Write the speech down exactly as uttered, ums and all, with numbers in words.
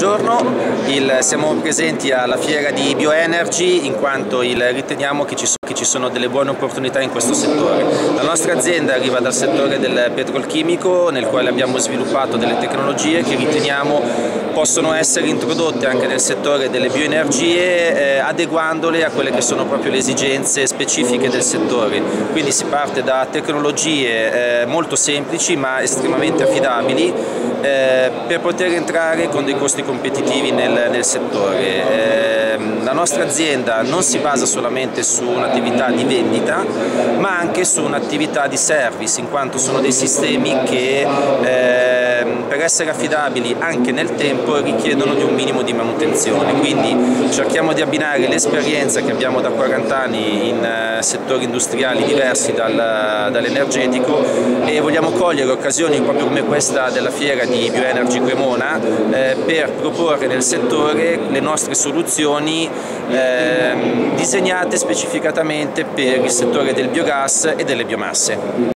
buongiorno, il, siamo presenti alla fiera di Bioenergy in quanto il, riteniamo che ci, so, che ci sono delle buone opportunità in questo settore. La nostra azienda arriva dal settore del petrolchimico, nel quale abbiamo sviluppato delle tecnologie che riteniamo possono essere introdotte anche nel settore delle bioenergie, eh, adeguandole a quelle che sono proprio le esigenze specifiche del settore. Quindi si parte da tecnologie eh, molto semplici ma estremamente affidabili eh, per poter entrare con dei costi competitivi nel, nel settore. Eh, la nostra azienda non si basa solamente su un'attività di vendita ma anche su un'attività di service, in quanto sono dei sistemi che eh, per essere affidabili anche nel tempo richiedono di un minimo di manutenzione, quindi cerchiamo di abbinare l'esperienza che abbiamo da quaranta anni in uh, settori industriali diversi dal, dall'energetico e vogliamo cogliere occasioni proprio come questa della fiera di Bioenergy Cremona eh, per proporre nel settore le nostre soluzioni eh, disegnate specificatamente per il settore del biogas e delle biomasse.